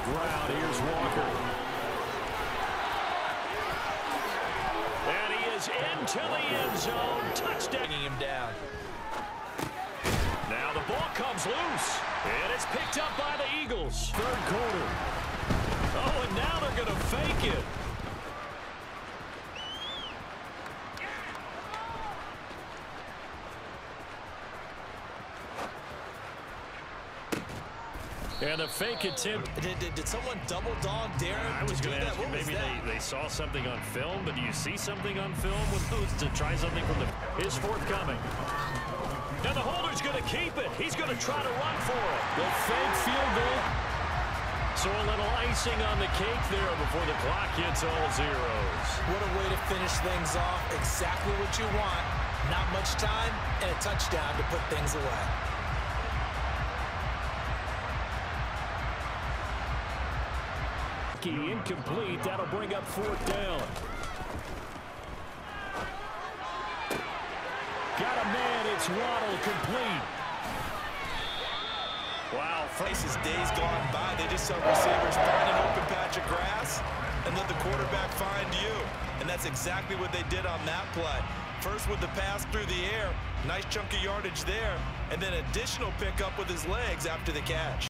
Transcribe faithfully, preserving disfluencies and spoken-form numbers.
ground. Here's Walker. And he is into the end zone. Touchdown. Him down. Now the ball comes loose. And it's picked up by the Eagles. Third quarter. Oh, and now they're going to fake it. And a fake attempt. Did, did, did someone double dog Darren? I was going to ask you, maybe they, they saw something on film, but do you see something on film with those to try something from the his forthcoming? Now the holder's going to keep it. He's going to try to run for it. The fake field goal. So a little icing on the cake there before the clock hits all zeros. What a way to finish things off. Exactly what you want. Not much time and a touchdown to put things away. Incomplete. That'll bring up fourth down. Got a man. It's Waddle, complete. Wow, faces days gone by. They just saw receivers find an open patch of grass and let the quarterback find you. And that's exactly what they did on that play. First with the pass through the air, nice chunk of yardage there, and then additional pickup with his legs after the catch.